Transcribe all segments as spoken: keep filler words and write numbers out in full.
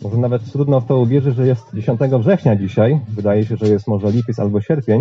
Może nawet trudno w to uwierzyć, że jest dziesiątego września dzisiaj. Wydaje się, że jest może lipiec albo sierpień.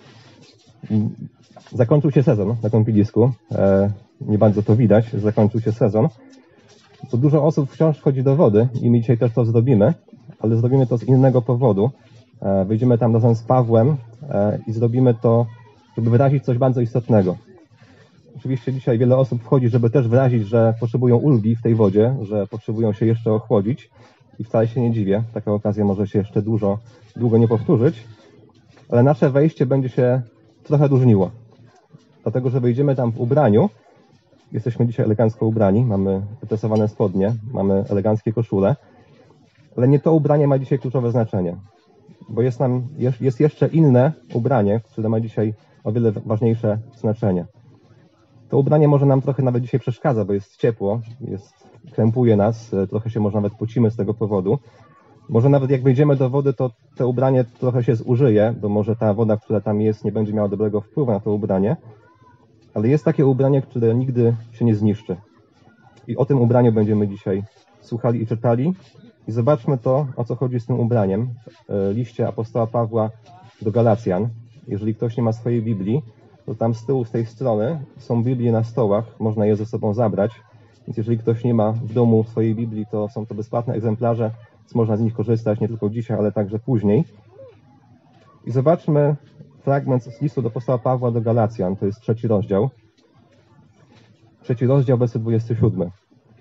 Zakończył się sezon na kąpielisku. E, nie bardzo to widać, że zakończył się sezon. To dużo osób wciąż wchodzi do wody i my dzisiaj też to zrobimy, ale zrobimy to z innego powodu. E, wyjdziemy tam razem z Pawłem e, i zrobimy to, żeby wyrazić coś bardzo istotnego. Oczywiście dzisiaj wiele osób wchodzi, żeby też wyrazić, że potrzebują ulgi w tej wodzie, że potrzebują się jeszcze ochłodzić i wcale się nie dziwię. Taka okazja może się jeszcze dużo, długo nie powtórzyć, ale nasze wejście będzie się trochę różniło. Dlatego, że wejdziemy tam w ubraniu. Jesteśmy dzisiaj elegancko ubrani, mamy wytesowane spodnie, mamy eleganckie koszule, ale nie to ubranie ma dzisiaj kluczowe znaczenie, bo jest nam, jest jeszcze inne ubranie, które ma dzisiaj o wiele ważniejsze znaczenie. To ubranie może nam trochę nawet dzisiaj przeszkadza, bo jest ciepło, jest, krępuje nas, trochę się może nawet pocimy z tego powodu. Może nawet jak wejdziemy do wody, to to ubranie trochę się zużyje, bo może ta woda, która tam jest, nie będzie miała dobrego wpływu na to ubranie. Ale jest takie ubranie, które nigdy się nie zniszczy. I o tym ubraniu będziemy dzisiaj słuchali i czytali. I zobaczmy to, o co chodzi z tym ubraniem. W liście apostoła Pawła do Galacjan. Jeżeli ktoś nie ma swojej Biblii, to tam z tyłu, z tej strony są Biblie na stołach, można je ze sobą zabrać. Więc jeżeli ktoś nie ma w domu swojej Biblii, to są to bezpłatne egzemplarze, więc można z nich korzystać nie tylko dzisiaj, ale także później. I zobaczmy fragment z listu do apostoła Pawła do Galacjan, to jest trzeci rozdział. Trzeci rozdział, werset dwudziesty siódmy.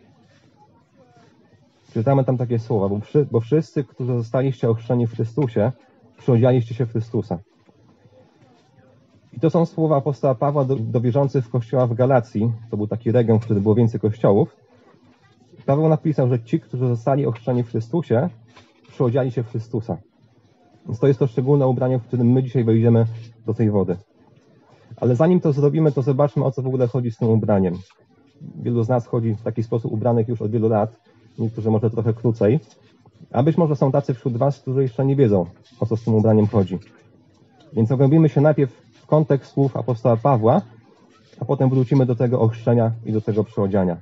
Czytamy tam takie słowa, bo, przy, bo wszyscy, którzy zostaliście ochrzczeni w Chrystusie, przyodzialiście się w Chrystusa. I to są słowa apostoła Pawła do, do wierzących w kościoła w Galacji. To był taki region, w którym było więcej kościołów. Paweł napisał, że ci, którzy zostali ochrzczeni w Chrystusie, przyodziali się w Chrystusa. Więc to jest to szczególne ubranie, w którym my dzisiaj wejdziemy do tej wody. Ale zanim to zrobimy, to zobaczmy, o co w ogóle chodzi z tym ubraniem. Wielu z nas chodzi w taki sposób ubranych już od wielu lat, niektórzy może trochę krócej, a być może są tacy wśród was, którzy jeszcze nie wiedzą, o co z tym ubraniem chodzi. Więc zagłębimy się najpierw w kontekst słów apostoła Pawła, a potem wrócimy do tego ochrzczenia i do tego przyodziania.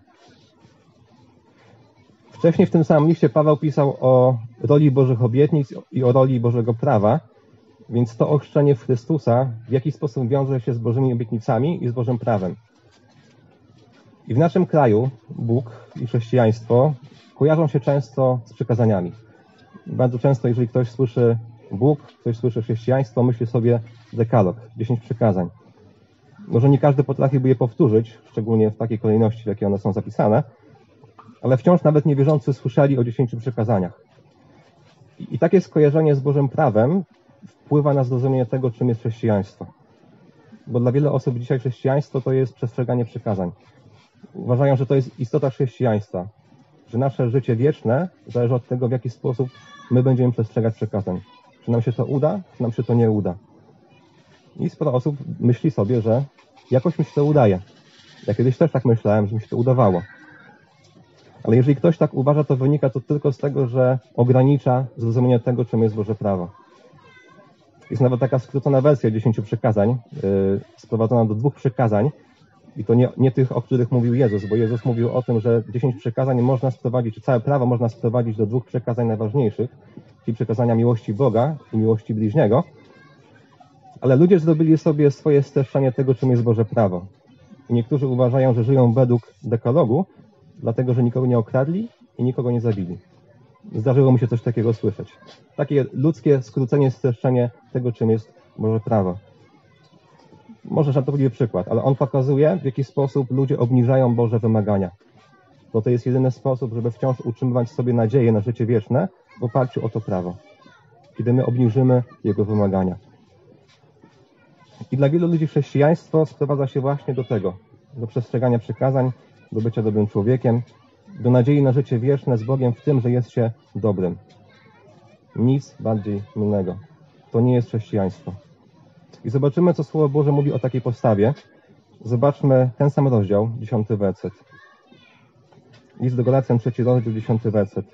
Wcześniej w tym samym liście Paweł pisał o roli Bożych obietnic i o roli Bożego prawa, więc to ochrzczenie w Chrystusa w jakiś sposób wiąże się z Bożymi obietnicami i z Bożym prawem. I w naszym kraju Bóg i chrześcijaństwo kojarzą się często z przykazaniami. Bardzo często, jeżeli ktoś słyszy Bóg, ktoś słyszy chrześcijaństwo, myśli sobie dekalog, dziesięć przykazań. Może nie każdy potrafiłby je powtórzyć, szczególnie w takiej kolejności, w jakiej one są zapisane, ale wciąż nawet niewierzący słyszeli o dziesięciu przykazaniach. I, I takie skojarzenie z Bożym prawem wpływa na zrozumienie tego, czym jest chrześcijaństwo. Bo dla wielu osób dzisiaj chrześcijaństwo to jest przestrzeganie przykazań. Uważają, że to jest istota chrześcijaństwa, że nasze życie wieczne zależy od tego, w jaki sposób my będziemy przestrzegać przykazań. Czy nam się to uda, czy nam się to nie uda. I sporo osób myśli sobie, że jakoś mi się to udaje. Ja kiedyś też tak myślałem, że mi się to udawało. Ale jeżeli ktoś tak uważa, to wynika to tylko z tego, że ogranicza zrozumienie tego, czym jest Boże prawo. Jest nawet taka skrócona wersja dziesięciu przykazań, yy, sprowadzona do dwóch przykazań. I to nie, nie tych, o których mówił Jezus, bo Jezus mówił o tym, że dziesięć przykazań można sprowadzić, czy całe prawo można sprowadzić do dwóch przykazań najważniejszych, czyli przykazania miłości Boga i miłości bliźniego. Ale ludzie zrobili sobie swoje streszczenie tego, czym jest Boże prawo. I niektórzy uważają, że żyją według dekalogu, dlatego, że nikogo nie okradli i nikogo nie zabili. Zdarzyło mi się coś takiego słyszeć. Takie ludzkie skrócenie, streszczenie tego, czym jest Boże prawo. Może żartobliwy przykład, ale on pokazuje, w jaki sposób ludzie obniżają Boże wymagania. Bo to jest jedyny sposób, żeby wciąż utrzymywać sobie nadzieję na życie wieczne w oparciu o to prawo. Kiedy my obniżymy Jego wymagania. I dla wielu ludzi chrześcijaństwo sprowadza się właśnie do tego. Do przestrzegania przykazań, do bycia dobrym człowiekiem, do nadziei na życie wieczne z Bogiem w tym, że jest się dobrym. Nic bardziej mylnego. To nie jest chrześcijaństwo. I zobaczymy, co Słowo Boże mówi o takiej postawie. Zobaczmy ten sam rozdział, dziesiąty werset. List do Galacjan, trzeci rozdział, dziesiąty werset.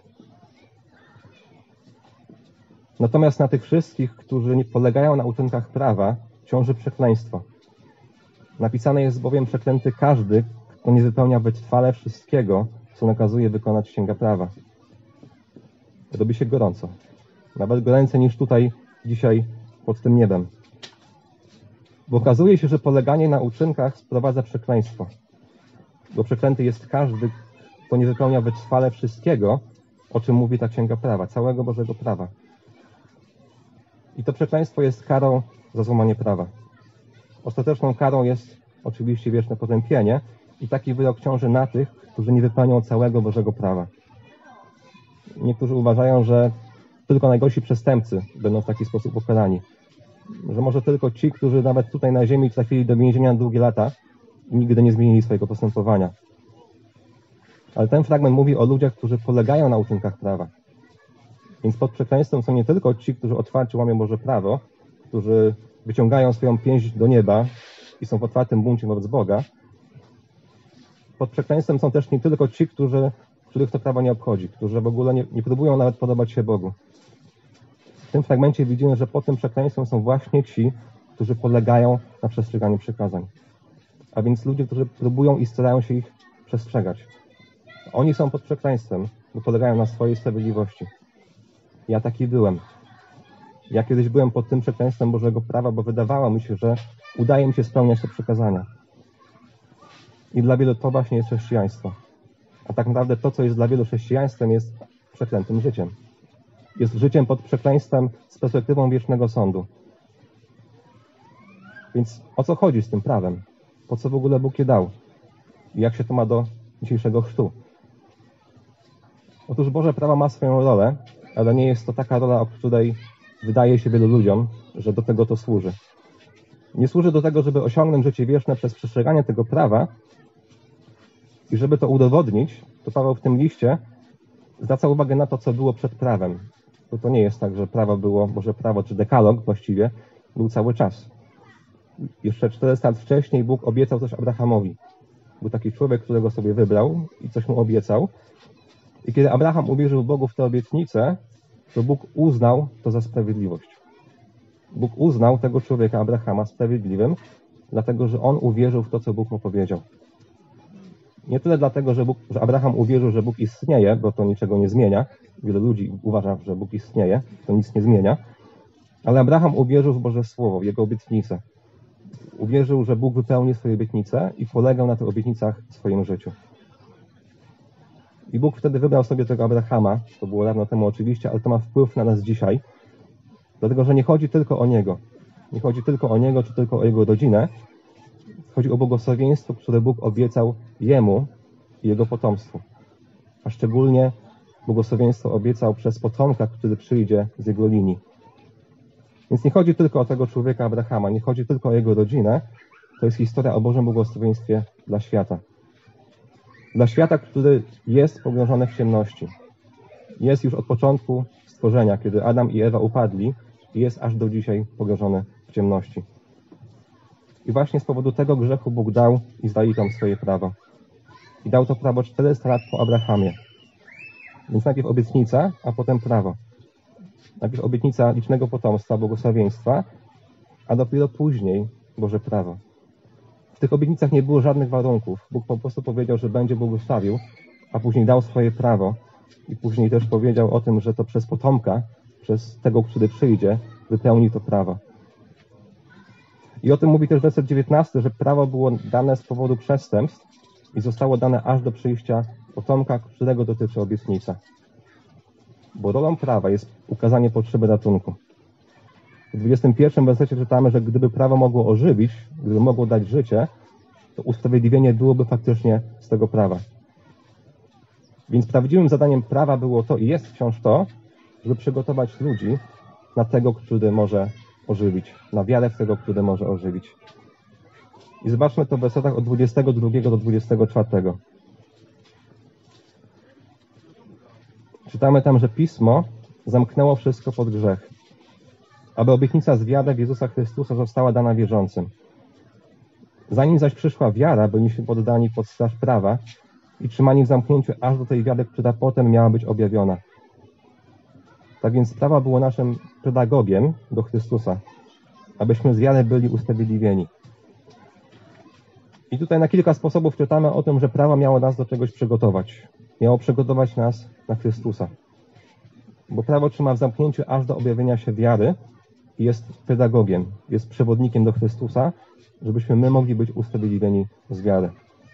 Natomiast na tych wszystkich, którzy nie polegają na uczynkach prawa, ciąży przekleństwo. Napisane jest bowiem przeklęty każdy, kto nie wypełnia wytrwale wszystkiego, co nakazuje wykonać Księga Prawa. robi się gorąco. Nawet goręcej niż tutaj dzisiaj pod tym niebem. Bo okazuje się, że poleganie na uczynkach sprowadza przekleństwo. Bo przeklęty jest każdy, kto nie wypełnia wytrwale wszystkiego, o czym mówi ta Księga Prawa, całego Bożego Prawa. I to przekleństwo jest karą za złamanie prawa. Ostateczną karą jest oczywiście wieczne potępienie i taki wyrok ciąży na tych, którzy nie wypełnią całego Bożego Prawa. Niektórzy uważają, że tylko najgorsi przestępcy będą w taki sposób ukarani. Że może tylko ci, którzy nawet tutaj na ziemi trafili do więzienia na długie lata i nigdy nie zmienili swojego postępowania. Ale ten fragment mówi o ludziach, którzy polegają na uczynkach prawa. Więc pod przekleństwem są nie tylko ci, którzy otwarcie łamią Boże prawo, którzy wyciągają swoją pięść do nieba i są w otwartym buncie wobec Boga. Pod przekleństwem są też nie tylko ci, którzy, których to prawo nie obchodzi, którzy w ogóle nie, nie próbują nawet podobać się Bogu. W tym fragmencie widzimy, że pod tym przekleństwem są właśnie ci, którzy polegają na przestrzeganiu przykazań. A więc ludzie, którzy próbują i starają się ich przestrzegać. Oni są pod przekleństwem, bo polegają na swojej sprawiedliwości. Ja taki byłem. Ja kiedyś byłem pod tym przekleństwem Bożego prawa, bo wydawało mi się, że udaje mi się spełniać te przykazania. I dla wielu to właśnie jest chrześcijaństwo. A tak naprawdę to, co jest dla wielu chrześcijaństwem, jest przeklętym życiem. Jest życiem pod przekleństwem z perspektywą wiecznego sądu. Więc o co chodzi z tym prawem? Po co w ogóle Bóg je dał? I jak się to ma do dzisiejszego chrztu? Otóż Boże prawo ma swoją rolę, ale nie jest to taka rola, o której wydaje się wielu ludziom, że do tego to służy. Nie służy do tego, żeby osiągnąć życie wieczne przez przestrzeganie tego prawa i żeby to udowodnić, to Paweł w tym liście zwraca uwagę na to, co było przed prawem. Bo to nie jest tak, że prawo było, Boże prawo, czy dekalog właściwie, był cały czas. Jeszcze czterysta lat wcześniej Bóg obiecał coś Abrahamowi. Był taki człowiek, którego sobie wybrał i coś mu obiecał. I kiedy Abraham uwierzył Bogu w tę obietnicę, to Bóg uznał to za sprawiedliwość. Bóg uznał tego człowieka, Abrahama, sprawiedliwym, dlatego, że on uwierzył w to, co Bóg mu powiedział. Nie tyle dlatego, że, Bóg, że Abraham uwierzył, że Bóg istnieje, bo to niczego nie zmienia. Wielu ludzi uważa, że Bóg istnieje, to nic nie zmienia. Ale Abraham uwierzył w Boże Słowo, w Jego obietnice. Uwierzył, że Bóg wypełni swoje obietnice i polegał na tych obietnicach w swoim życiu. I Bóg wtedy wybrał sobie tego Abrahama, to było dawno temu oczywiście, ale to ma wpływ na nas dzisiaj, dlatego, że nie chodzi tylko o Niego. Nie chodzi tylko o Niego, czy tylko o Jego rodzinę. Chodzi o błogosławieństwo, które Bóg obiecał Jemu i Jego potomstwu. A szczególnie błogosławieństwo obiecał przez potomka, który przyjdzie z Jego linii. Więc nie chodzi tylko o tego człowieka Abrahama, nie chodzi tylko o jego rodzinę. To jest historia o Bożym błogosławieństwie dla świata. Dla świata, który jest pogrążony w ciemności. Jest już od początku stworzenia, kiedy Adam i Ewa upadli i jest aż do dzisiaj pogrążony w ciemności. I właśnie z powodu tego grzechu Bóg dał Izraelitom swoje prawo. I dał to prawo czterysta lat po Abrahamie. Więc najpierw obietnica, a potem prawo. Najpierw obietnica licznego potomstwa, błogosławieństwa, a dopiero później Boże prawo. W tych obietnicach nie było żadnych warunków. Bóg po prostu powiedział, że będzie błogosławił, a później dał swoje prawo i później też powiedział o tym, że to przez potomka, przez tego, który przyjdzie, wypełni to prawo. I o tym mówi też werset dziewiętnasty, że prawo było dane z powodu przestępstw i zostało dane aż do przyjścia potomka, którego dotyczy obietnica. Bo rolą prawa jest ukazanie potrzeby ratunku. W dwudziestym pierwszym wersecie czytamy, że gdyby prawo mogło ożywić, gdyby mogło dać życie, to usprawiedliwienie byłoby faktycznie z tego prawa. Więc prawdziwym zadaniem prawa było to i jest wciąż to, żeby przygotować ludzi na tego, który może ożywić, na wiarę w tego, który może ożywić. I zobaczmy to w wersetach od dwudziestego drugiego do dwudziestego czwartego. Czytamy tam, że Pismo zamknęło wszystko pod grzech, aby obietnica z wiary w Jezusa Chrystusa została dana wierzącym. Zanim zaś przyszła wiara, byliśmy poddani pod straż prawa i trzymani w zamknięciu aż do tej wiary, która potem miała być objawiona. Tak więc prawo było naszym pedagogiem do Chrystusa, abyśmy z wiary byli usprawiedliwieni. I tutaj na kilka sposobów czytamy o tym, że prawo miało nas do czegoś przygotować. Miało przygotować nas na Chrystusa. Bo prawo trzyma w zamknięciu aż do objawienia się wiary i jest pedagogiem, jest przewodnikiem do Chrystusa, żebyśmy my mogli być usprawiedliwieni z wiary.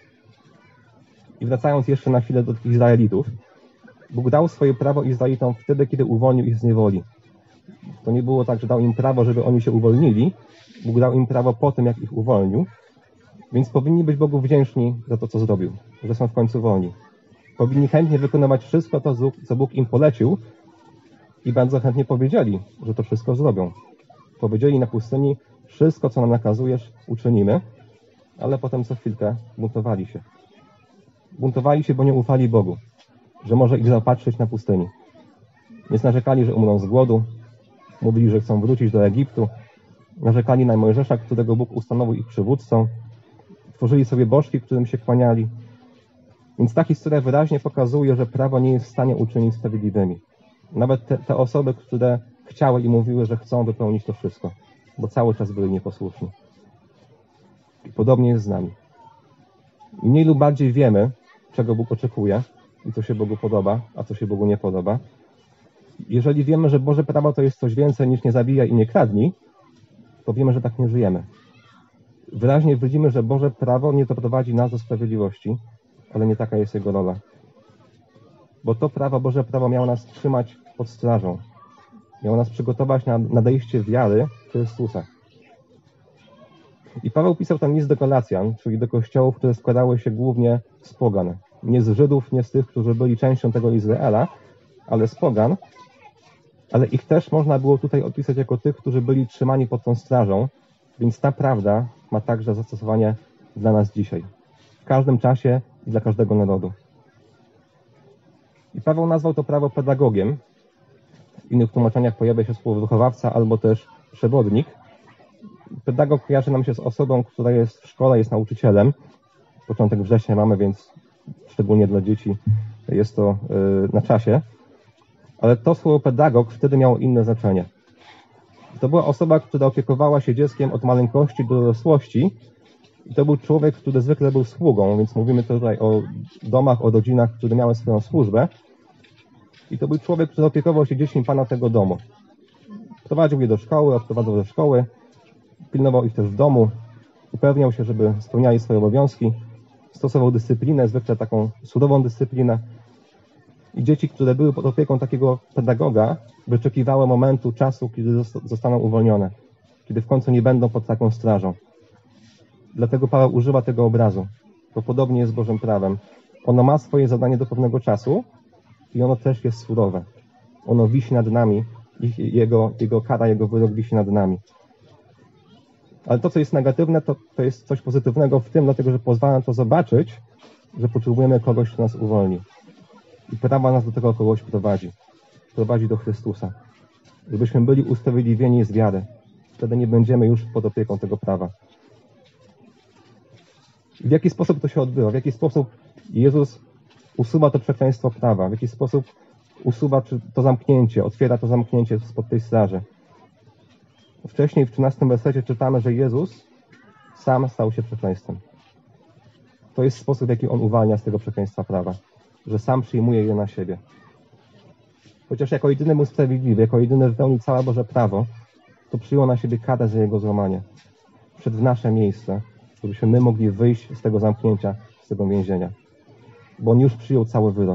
I wracając jeszcze na chwilę do tych Izraelitów, Bóg dał swoje prawo Izraelitom wtedy, kiedy uwolnił ich z niewoli. To nie było tak, że dał im prawo, żeby oni się uwolnili. Bóg dał im prawo po tym, jak ich uwolnił. Więc powinni być Bogu wdzięczni za to, co zrobił, że są w końcu wolni. Powinni chętnie wykonywać wszystko to, co Bóg im polecił i bardzo chętnie powiedzieli, że to wszystko zrobią. Powiedzieli na pustyni, wszystko, co nam nakazujesz, uczynimy, ale potem co chwilkę buntowali się. Buntowali się, bo nie ufali Bogu, że może ich zaopatrzyć na pustyni. Więc narzekali, że umrą z głodu, mówili, że chcą wrócić do Egiptu, narzekali na Mojżesza, którego Bóg ustanowił ich przywódcą, tworzyli sobie bożki, którym się kłaniali. Więc ta historia wyraźnie pokazuje, że prawo nie jest w stanie uczynić sprawiedliwymi. Nawet te, te osoby, które chciały i mówiły, że chcą wypełnić to wszystko, bo cały czas byli nieposłuszni. I podobnie jest z nami. Mniej lub bardziej wiemy, czego Bóg oczekuje i co się Bogu podoba, a co się Bogu nie podoba. Jeżeli wiemy, że Boże prawo to jest coś więcej niż nie zabijaj i nie kradnij, to wiemy, że tak nie żyjemy. Wyraźnie widzimy, że Boże prawo nie doprowadzi nas do sprawiedliwości, ale nie taka jest Jego rola. Bo to prawo, Boże prawo miało nas trzymać pod strażą. Miało nas przygotować na nadejście wiary w Chrystusa. I Paweł pisał tam list do Galacjan, czyli do kościołów, które składały się głównie z pogan. Nie z Żydów, nie z tych, którzy byli częścią tego Izraela, ale z pogan. Ale ich też można było tutaj opisać jako tych, którzy byli trzymani pod tą strażą, więc ta prawda ma także zastosowanie dla nas dzisiaj. W każdym czasie i dla każdego narodu. I Paweł nazwał to prawo pedagogiem. W innych tłumaczeniach pojawia się słowo wychowawca albo też przewodnik. Pedagog kojarzy nam się z osobą, która jest w szkole, jest nauczycielem. Początek września mamy, więc szczególnie dla dzieci jest to na czasie. Ale to słowo pedagog wtedy miało inne znaczenie. To była osoba, która opiekowała się dzieckiem od maleńkości do dorosłości. I to był człowiek, który zwykle był sługą, więc mówimy tutaj o domach, o rodzinach, które miały swoją służbę. I to był człowiek, który opiekował się dziećmi pana tego domu. Prowadził je do szkoły, odprowadzał ze szkoły, pilnował ich też w domu, upewniał się, żeby spełniali swoje obowiązki, stosował dyscyplinę, zwykle taką surową dyscyplinę. I dzieci, które były pod opieką takiego pedagoga, wyczekiwały momentu, czasu, kiedy zostaną uwolnione, kiedy w końcu nie będą pod taką strażą. Dlatego Paweł używa tego obrazu. To podobnie jest z Bożym prawem. Ono ma swoje zadanie do pewnego czasu i ono też jest surowe. Ono wisi nad nami, ich, jego, jego kara, jego wyrok wisi nad nami. Ale to, co jest negatywne, to, to jest coś pozytywnego w tym, dlatego że pozwala nam to zobaczyć, że potrzebujemy kogoś, kto nas uwolni. I prawo nas do tego kogoś prowadzi. Prowadzi do Chrystusa. Żebyśmy byli usprawiedliwieni z wiary. Wtedy nie będziemy już pod opieką tego prawa. W jaki sposób to się odbywa? W jaki sposób Jezus usuwa to przekleństwo prawa? W jaki sposób usuwa to zamknięcie, otwiera to zamknięcie spod tej straży? Wcześniej w trzynastym wersecie czytamy, że Jezus sam stał się przekleństwem. To jest sposób, w jaki On uwalnia z tego przekleństwa prawa. Że sam przyjmuje je na siebie. Chociaż jako jedyny był sprawiedliwy, jako jedyny wypełnił całe Boże prawo, to przyjął na siebie karę za jego złamanie. Wszedł w nasze miejsce, żebyśmy my mogli wyjść z tego zamknięcia, z tego więzienia. Bo On już przyjął cały wyrok.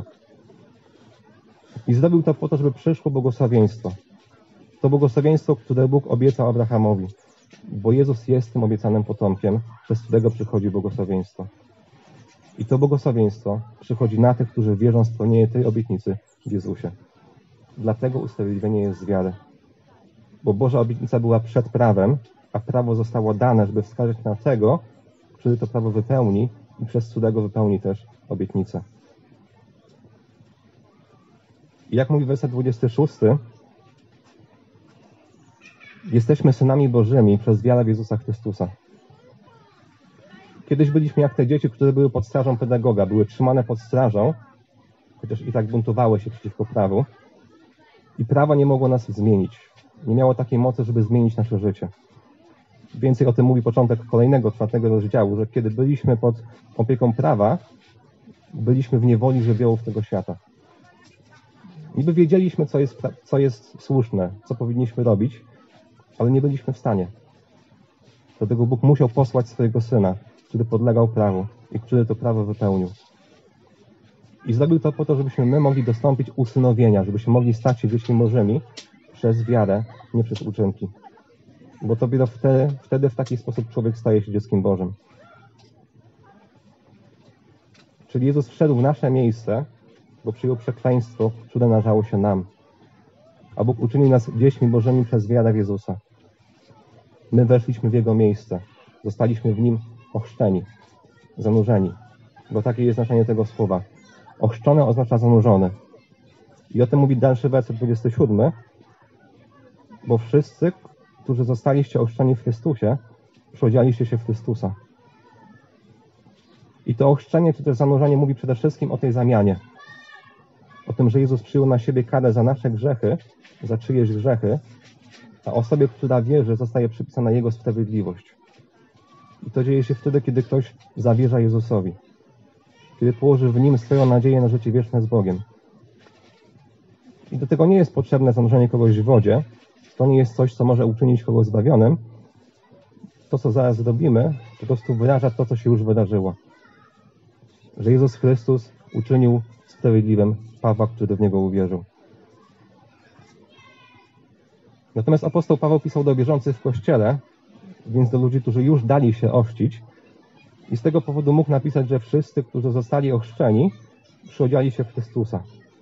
I zrobił to po to, żeby przyszło błogosławieństwo. To błogosławieństwo, które Bóg obiecał Abrahamowi. Bo Jezus jest tym obiecanym potomkiem, przez którego przychodzi błogosławieństwo. I to błogosławieństwo przychodzi na tych, którzy wierzą w spełnienie tej obietnicy w Jezusie. Dlatego usprawiedliwienie jest z wiary. Bo Boża obietnica była przed prawem, a prawo zostało dane, żeby wskazać na tego, który to prawo wypełni i przez którego wypełni też obietnicę. I jak mówi werset dwudziesty szósty, jesteśmy synami Bożymi przez wiarę w Jezusa Chrystusa. Kiedyś byliśmy jak te dzieci, które były pod strażą pedagoga, były trzymane pod strażą, chociaż i tak buntowały się przeciwko prawu. I prawo nie mogło nas zmienić. Nie miało takiej mocy, żeby zmienić nasze życie. Więcej o tym mówi początek kolejnego, czwartego rozdziału, że kiedy byliśmy pod opieką prawa, byliśmy w niewoli żywiołów tego świata. Niby wiedzieliśmy, co jest, co jest słuszne, co powinniśmy robić, ale nie byliśmy w stanie. Dlatego Bóg musiał posłać swojego Syna, który podlegał prawu i który to prawo wypełnił. I zrobił to po to, żebyśmy my mogli dostąpić usynowienia, żebyśmy mogli stać się dziećmi Bożymi przez wiarę, nie przez uczynki. Bo to dopiero wtedy, wtedy w taki sposób człowiek staje się dzieckiem Bożym. Czyli Jezus wszedł w nasze miejsce, bo przyjął przekleństwo, które należało się nam. A Bóg uczynił nas dziećmi Bożymi przez wiarę w Jezusa. My weszliśmy w Jego miejsce. Zostaliśmy w Nim ochrzczeni, zanurzeni. Bo takie jest znaczenie tego słowa. Ochrzczony oznacza zanurzony. I o tym mówi dalszy werset dwudziesty siódmy. Bo wszyscy, którzy zostaliście ochrzczeni w Chrystusie, przyodzialiście się w Chrystusa. I to ochrzczenie, czy też zanurzenie mówi przede wszystkim o tej zamianie. O tym, że Jezus przyjął na siebie karę za nasze grzechy, za czyjeś grzechy, a osobie, która wierzy, zostaje przypisana Jego sprawiedliwość. I to dzieje się wtedy, kiedy ktoś zawierza Jezusowi. Kiedy położy w Nim swoją nadzieję na życie wieczne z Bogiem. I do tego nie jest potrzebne zanurzenie kogoś w wodzie. To nie jest coś, co może uczynić kogoś zbawionym. To, co zaraz zrobimy, po prostu wyraża to, co się już wydarzyło. Że Jezus Chrystus uczynił sprawiedliwym Pawła, który w Niego uwierzył. Natomiast apostoł Paweł pisał do wierzących w Kościele, więc do ludzi, którzy już dali się ochrzcić. I z tego powodu mógł napisać, że wszyscy, którzy zostali ochrzczeni, przyodziali się w Chrystusa.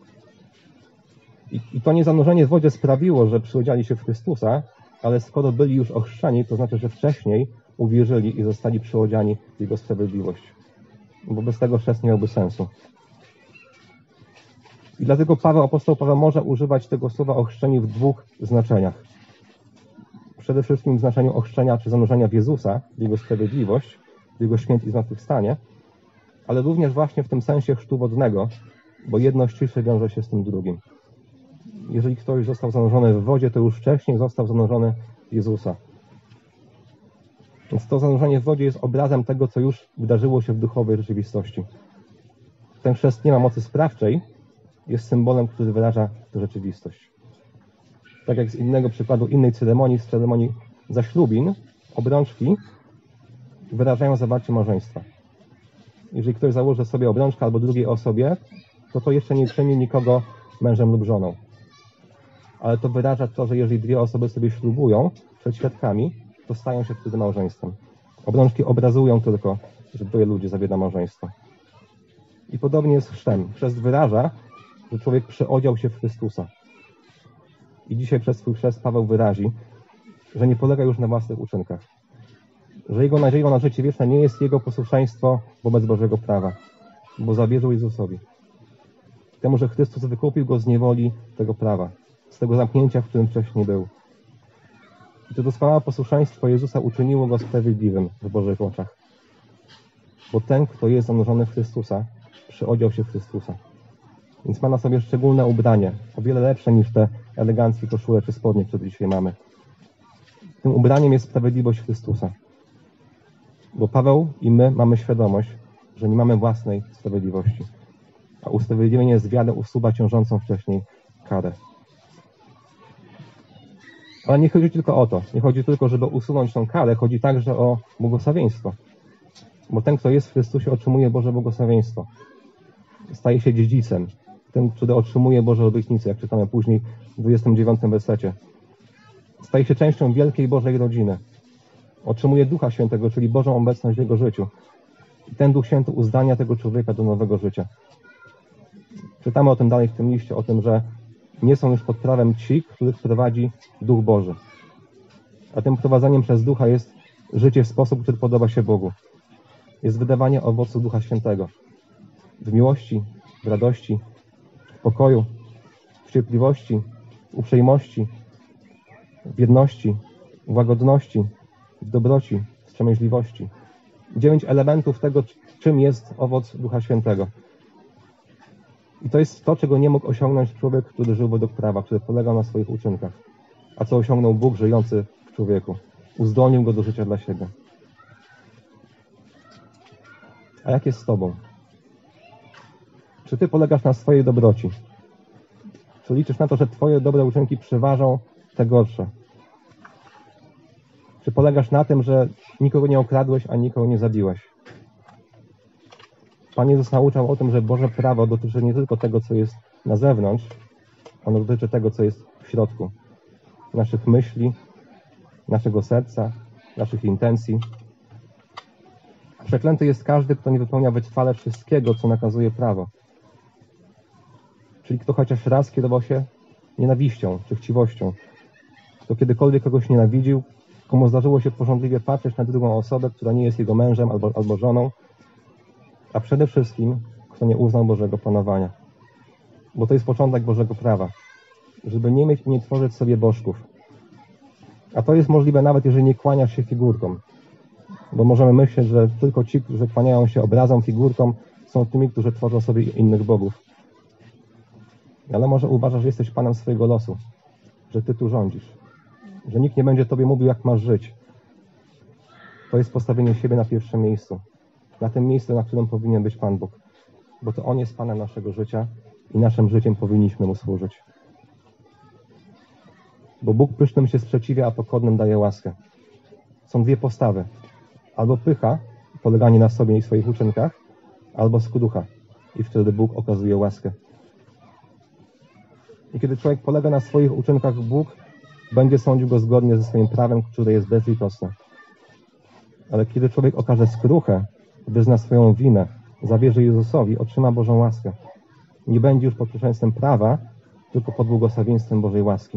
I, I to nie zanurzenie w wodzie sprawiło, że przyodziali się w Chrystusa, ale skoro byli już ochrzczeni, to znaczy, że wcześniej uwierzyli i zostali przyodziani w Jego sprawiedliwość. Bo bez tego chrzest nie miałby sensu. I dlatego Paweł, apostoł Paweł może używać tego słowa ochrzczeni w dwóch znaczeniach. Przede wszystkim w znaczeniu ochrzczenia czy zanurzenia w Jezusa, w Jego sprawiedliwość, w Jego śmierć i zmartwychwstanie, ale również właśnie w tym sensie chrztu wodnego, bo jedno ściśle wiąże się z tym drugim. Jeżeli ktoś został zanurzony w wodzie, to już wcześniej został zanurzony w Jezusa. Więc to zanurzenie w wodzie jest obrazem tego, co już wydarzyło się w duchowej rzeczywistości. Ten chrzest nie ma mocy sprawczej, jest symbolem, który wyraża tę rzeczywistość. Tak jak z innego przykładu, innej ceremonii, z ceremonii zaślubin, obrączki wyrażają zawarcie małżeństwa. Jeżeli ktoś założy sobie obrączkę albo drugiej osobie, to to jeszcze nie czyni nikogo mężem lub żoną. Ale to wyraża to, że jeżeli dwie osoby sobie ślubują przed świadkami, to stają się wtedy małżeństwem. Obrączki obrazują tylko, że dwoje ludzi zawiera małżeństwo. I podobnie jest z chrztem. Chrzest wyraża, że człowiek przyodział się w Chrystusa. I dzisiaj przez swój chrzest Paweł wyrazi, że nie polega już na własnych uczynkach. Że jego nadzieją na życie wieczne nie jest jego posłuszeństwo wobec Bożego prawa, bo zawierzył Jezusowi. Temu, że Chrystus wykupił go z niewoli tego prawa, z tego zamknięcia, w którym wcześniej był. I to doskonałe posłuszeństwo Jezusa uczyniło go sprawiedliwym w Bożych oczach. Bo ten, kto jest zanurzony w Chrystusa, przyodział się w Chrystusa. Więc ma na sobie szczególne ubranie, o wiele lepsze niż te eleganckie koszule czy spodnie, które dzisiaj mamy. Tym ubraniem jest sprawiedliwość Chrystusa. Bo Paweł i my mamy świadomość, że nie mamy własnej sprawiedliwości. A usprawiedliwienie z wiary usuwa ciążącą wcześniej karę. Ale nie chodzi tylko o to. Nie chodzi tylko, żeby usunąć tą karę. Chodzi także o błogosławieństwo. Bo ten, kto jest w Chrystusie, otrzymuje Boże błogosławieństwo. Staje się dziedzicem. Ten, który otrzymuje Boże obietnice, jak czytamy później w dwudziestym dziewiątym wersecie. Staje się częścią wielkiej Bożej rodziny. Otrzymuje Ducha Świętego, czyli Bożą obecność w jego życiu. I ten Duch Święty uzdania tego człowieka do nowego życia. Czytamy o tym dalej w tym liście, o tym, że nie są już pod prawem ci, których prowadzi Duch Boży. A tym prowadzeniem przez Ducha jest życie w sposób, który podoba się Bogu. Jest wydawanie owocu Ducha Świętego. W miłości, w radości, w pokoju, w cierpliwości, w uprzejmości, w jedności, w łagodności, w dobroci, w wstrzemięźliwości. Dziewięć elementów tego, czym jest owoc Ducha Świętego. I to jest to, czego nie mógł osiągnąć człowiek, który żył według prawa, który polegał na swoich uczynkach. A co osiągnął Bóg żyjący w człowieku. Uzdolnił go do życia dla siebie. A jak jest z tobą? Czy ty polegasz na swojej dobroci? Czy liczysz na to, że twoje dobre uczynki przeważą te gorsze? Czy polegasz na tym, że nikogo nie okradłeś, a nikogo nie zabiłeś? Pan Jezus nauczał o tym, że Boże prawo dotyczy nie tylko tego, co jest na zewnątrz, ono dotyczy tego, co jest w środku. Naszych myśli, naszego serca, naszych intencji. Przeklęty jest każdy, kto nie wypełnia wytrwale wszystkiego, co nakazuje prawo. Czyli kto chociaż raz kierował się nienawiścią czy chciwością. Kto kiedykolwiek kogoś nienawidził, komu zdarzyło się porządliwie patrzeć na drugą osobę, która nie jest jego mężem albo, albo żoną, a przede wszystkim, kto nie uznał Bożego panowania. Bo to jest początek Bożego prawa. Żeby nie mieć i nie tworzyć sobie bożków. A to jest możliwe nawet, jeżeli nie kłaniasz się figurkom. Bo możemy myśleć, że tylko ci, którzy kłaniają się obrazom, figurkom, są tymi, którzy tworzą sobie innych bogów. Ale może uważasz, że jesteś panem swojego losu. Że ty tu rządzisz. Że nikt nie będzie tobie mówił, jak masz żyć. To jest postawienie siebie na pierwszym miejscu. Na tym miejscu, na którym powinien być Pan Bóg. Bo to On jest Panem naszego życia i naszym życiem powinniśmy Mu służyć. Bo Bóg pysznym się sprzeciwia, a pokornym daje łaskę. Są dwie postawy. Albo pycha, poleganie na sobie i swoich uczynkach, albo skrucha. I wtedy Bóg okazuje łaskę. I kiedy człowiek polega na swoich uczynkach, Bóg będzie sądził go zgodnie ze swoim prawem, które jest bezlitosne. Ale kiedy człowiek okaże skruchę, wyzna swoją winę, zawierzy Jezusowi, otrzyma Bożą łaskę. Nie będzie już pod posłuszeństwem prawa, tylko pod błogosławieństwem Bożej łaski.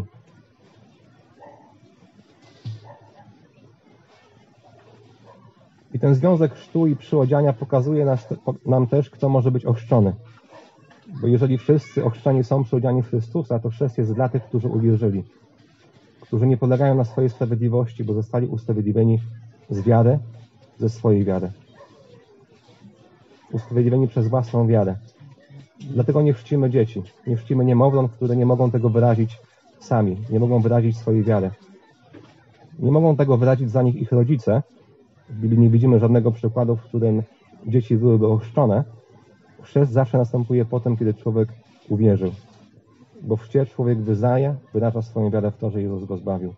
I ten związek chrztu i przyodziania pokazuje nas, nam też, kto może być ochrzczony. Bo jeżeli wszyscy ochrzczeni są przyodziani w Chrystusa, to chrzest jest dla tych, którzy uwierzyli. Którzy nie polegają na swojej sprawiedliwości, bo zostali usprawiedliwieni z wiary, ze swojej wiary. Usprawiedliwieni przez własną wiarę. Dlatego nie chrzcimy dzieci. Nie chrzcimy niemowląt, które nie mogą tego wyrazić sami. Nie mogą wyrazić swojej wiary. Nie mogą tego wyrazić za nich ich rodzice. W Biblii nie widzimy żadnego przykładu, w którym dzieci byłyby ochrzczone. Chrzest zawsze następuje potem, kiedy człowiek uwierzył. Bo w chrzcie człowiek wyznaje, wyraża swoją wiarę w to, że Jezus go zbawił.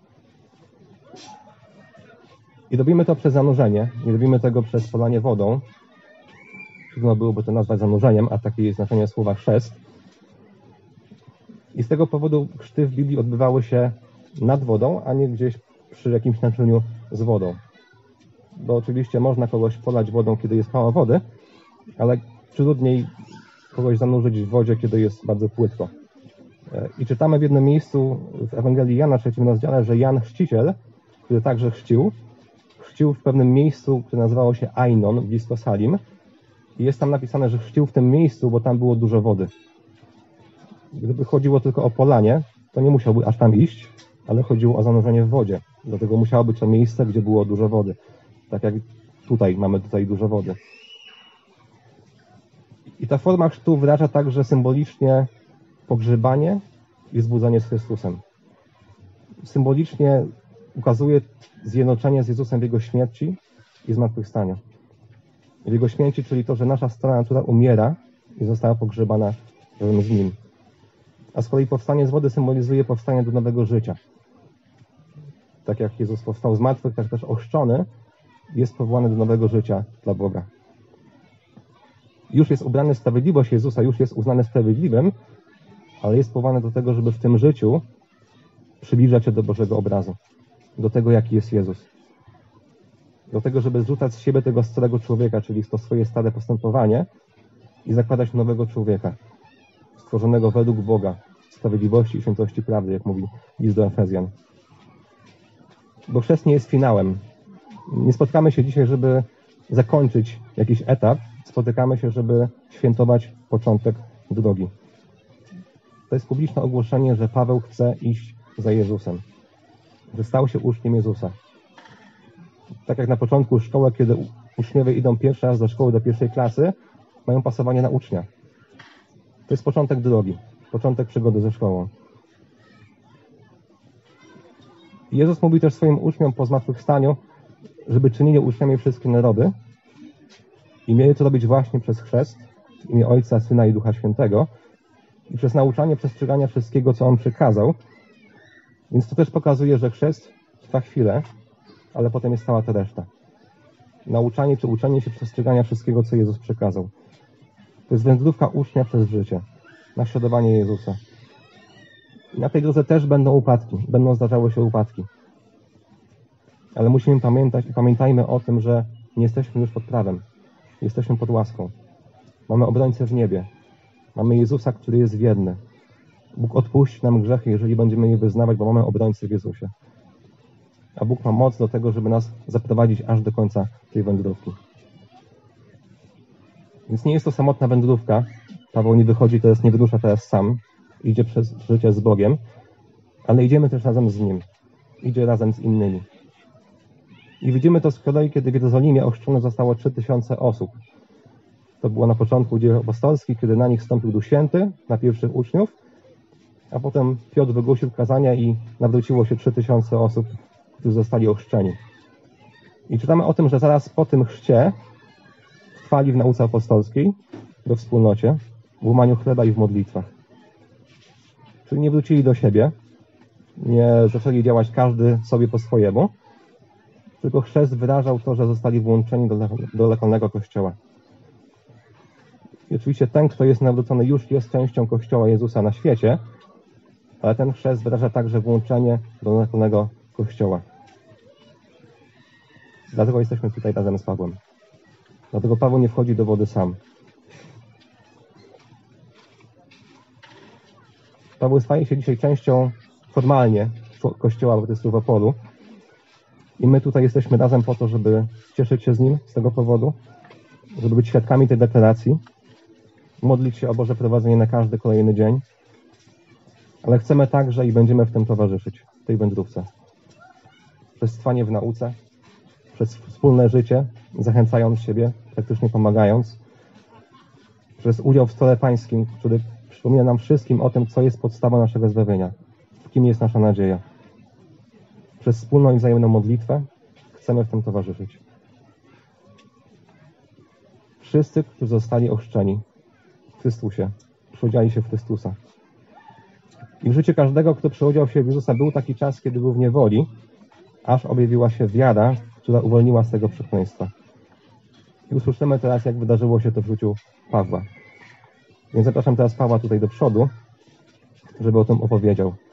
I robimy to przez zanurzenie. Nie robimy tego przez polanie wodą. Trudno byłoby to nazwać zanurzeniem, a takie jest znaczenie słowa chrzest. I z tego powodu chrzty w Biblii odbywały się nad wodą, a nie gdzieś przy jakimś naczyniu z wodą. Bo oczywiście można kogoś polać wodą, kiedy jest mało wody, ale trudniej kogoś zanurzyć w wodzie, kiedy jest bardzo płytko. I czytamy w jednym miejscu w Ewangelii Jana, w trzecim rozdziale, że Jan Chrzciciel, który także chrzcił, chrzcił w pewnym miejscu, które nazywało się Ainon, blisko Salim. I jest tam napisane, że chrzcił w tym miejscu, bo tam było dużo wody. Gdyby chodziło tylko o polanie, to nie musiałby aż tam iść, ale chodziło o zanurzenie w wodzie. Dlatego musiało być to miejsce, gdzie było dużo wody. Tak jak tutaj, mamy tutaj dużo wody. I ta forma chrztu wyraża także symbolicznie pogrzebanie i zbudzenie z Chrystusem. Symbolicznie ukazuje zjednoczenie z Jezusem w Jego śmierci i zmartwychwstaniu. W Jego śmierci, czyli to, że nasza stara natura umiera i została pogrzebana razem z Nim. A z kolei powstanie z wody symbolizuje powstanie do nowego życia. Tak jak Jezus powstał z martwych, tak też ochrzczony jest powołany do nowego życia dla Boga. Już jest ubrany w sprawiedliwość Jezusa, już jest uznany sprawiedliwym, ale jest powołany do tego, żeby w tym życiu przybliżać się do Bożego obrazu. Do tego, jaki jest Jezus. Do tego, żeby zrzucać z siebie tego starego człowieka, czyli to swoje stare postępowanie i zakładać nowego człowieka, stworzonego według Boga, sprawiedliwości i świętości prawdy, jak mówi list do Efezjan. Bo chrzest nie jest finałem. Nie spotkamy się dzisiaj, żeby zakończyć jakiś etap. Spotykamy się, żeby świętować początek drogi. To jest publiczne ogłoszenie, że Paweł chce iść za Jezusem. Że stał się uczniem Jezusa. Tak jak na początku szkoły, kiedy uczniowie idą pierwszy raz do szkoły, do pierwszej klasy, mają pasowanie na ucznia. To jest początek drogi. Początek przygody ze szkołą. Jezus mówi też swoim uczniom po zmartwychwstaniu, żeby czynili uczniami wszystkie narody i mieli to robić właśnie przez chrzest w imię Ojca, Syna i Ducha Świętego, i przez nauczanie przestrzegania wszystkiego, co On przykazał. Więc to też pokazuje, że chrzest trwa chwilę, ale potem jest cała ta reszta. Nauczanie czy uczenie się przestrzegania wszystkiego, co Jezus przekazał. To jest wędrówka ucznia przez życie, naśladowanie Jezusa. I na tej drodze też będą upadki, będą zdarzały się upadki. Ale musimy pamiętać i pamiętajmy o tym, że nie jesteśmy już pod prawem. Jesteśmy pod łaską. Mamy obrońcę w niebie. Mamy Jezusa, który jest wierny. Bóg odpuści nam grzechy, jeżeli będziemy je wyznawać, bo mamy obrońcę w Jezusie. A Bóg ma moc do tego, żeby nas zaprowadzić aż do końca tej wędrówki. Więc nie jest to samotna wędrówka. Paweł nie wychodzi teraz, nie wyrusza teraz sam. Idzie przez życie z Bogiem, ale idziemy też razem z Nim. Idzie razem z innymi. I widzimy to z kolei, kiedy w Jerozolimie ochrzczone zostało trzy tysiące osób. To było na początku dzieł apostolskich, kiedy na nich stąpił Duch Święty, na pierwszych uczniów, a potem Piotr wygłosił kazania i nawróciło się trzy tysiące osób, którzy zostali ochrzczeni. I czytamy o tym, że zaraz po tym chrzcie trwali w nauce apostolskiej, we wspólnocie, w łamaniu chleba i w modlitwach. Czyli nie wrócili do siebie, nie zaczęli działać każdy sobie po swojemu, tylko chrzest wyrażał to, że zostali włączeni do, do lokalnego kościoła. I oczywiście ten, kto jest nawrócony, już jest częścią Kościoła Jezusa na świecie, ale ten chrzest wyraża także włączenie do lokalnego kościoła. Dlatego jesteśmy tutaj razem z Pawłem. Dlatego Paweł nie wchodzi do wody sam. Paweł staje się dzisiaj częścią formalnie Kościoła Baptystów w Opolu. I my tutaj jesteśmy razem po to, żeby cieszyć się z Nim z tego powodu, żeby być świadkami tej deklaracji, modlić się o Boże prowadzenie na każdy kolejny dzień, ale chcemy także i będziemy w tym towarzyszyć, w tej wędrówce. Przez trwanie w nauce, przez wspólne życie, zachęcając siebie, praktycznie pomagając, przez udział w stole pańskim, który przypomina nam wszystkim o tym, co jest podstawą naszego zbawienia, w kim jest nasza nadzieja. Przez wspólną i wzajemną modlitwę chcemy w tym towarzyszyć. Wszyscy, którzy zostali ochrzczeni w Chrystusie, przyodziali się w Chrystusa. I w życiu każdego, kto przyodział się w Jezusa, był taki czas, kiedy był w niewoli, aż objawiła się wiara, która uwolniła z tego przekleństwa. I usłyszymy teraz, jak wydarzyło się to w życiu Pawła. Więc zapraszam teraz Pawła tutaj do przodu, żeby o tym opowiedział.